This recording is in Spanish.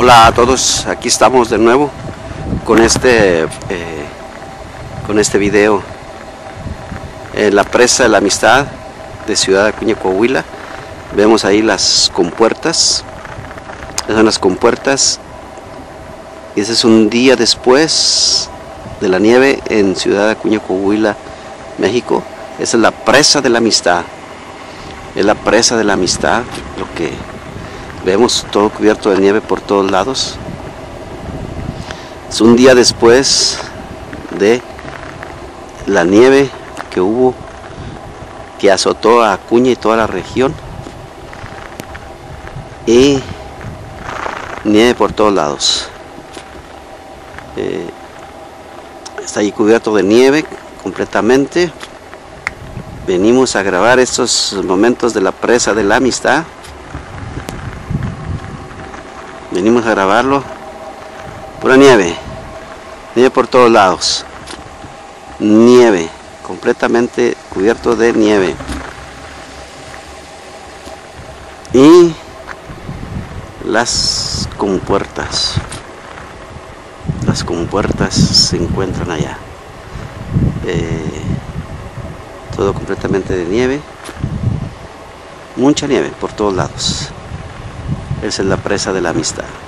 Hola a todos, aquí estamos de nuevo con este video en la presa de la Amistad de Ciudad Acuña, Coahuila. Vemos ahí las compuertas, esas son las compuertas, y ese es un día después de la nieve en Ciudad Acuña, Coahuila, México. Esa es la presa de la Amistad, es la presa de la Amistad, lo que vemos, todo cubierto de nieve por todos lados. Es un día después de la nieve que hubo, que azotó a Acuña y toda la región, y nieve por todos lados. Está ahí cubierto de nieve completamente. Venimos a grabar estos momentos de la presa de la Amistad. Venimos a grabarlo. Pura nieve, nieve por todos lados, nieve, completamente cubierto de nieve. Y las compuertas se encuentran allá. Todo completamente de nieve, mucha nieve por todos lados. Esa es la presa de la Amistad.